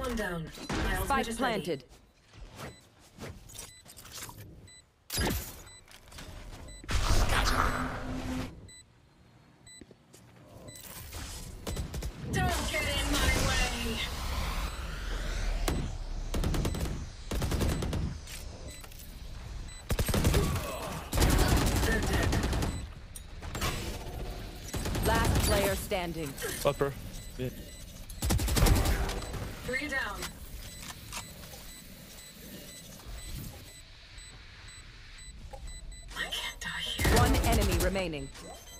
One down. My ultimate Spike is planted. ready. Don't get in my way. They're dead. Last player standing. Upper. Yeah. 3 down. I can't die here. One enemy remaining.